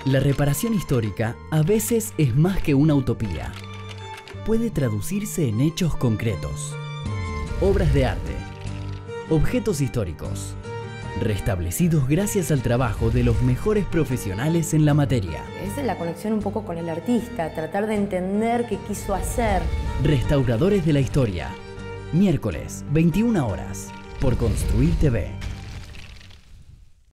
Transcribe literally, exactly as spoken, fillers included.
La reparación histórica a veces es más que una utopía. Puede traducirse en hechos concretos. Obras de arte. Objetos históricos. Restablecidos gracias al trabajo de los mejores profesionales en la materia. Esa es la conexión un poco con el artista, tratar de entender qué quiso hacer. Restauradores de la historia. Miércoles, veintiuna horas, por Construir T V.